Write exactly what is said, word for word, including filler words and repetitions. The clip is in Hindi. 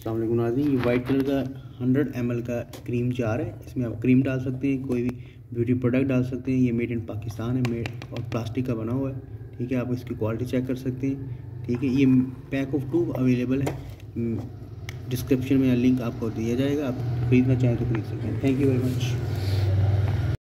अस्सलाम वालेकुम नाज़रीन, ये वाइट कलर का हंड्रेड एम एल का क्रीम जार है। इसमें आप क्रीम डाल सकते हैं, कोई भी ब्यूटी प्रोडक्ट डाल सकते हैं। ये मेड इन पाकिस्तान है, मेड और प्लास्टिक का बना हुआ है। ठीक है, आप इसकी क्वालिटी चेक कर सकते हैं। ठीक है, ये पैक ऑफ टू अवेलेबल है। डिस्क्रिप्शन में लिंक आपको दिया जाएगा, आप खरीदना चाहें तो खरीद सकते हैं। Thank you very much.